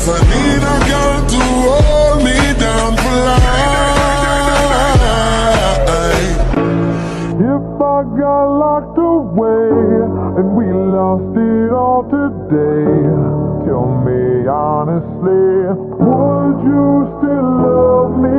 I need a girl to hold me down for life. If I got locked away and we lost it all today, tell me honestly, would you still love me?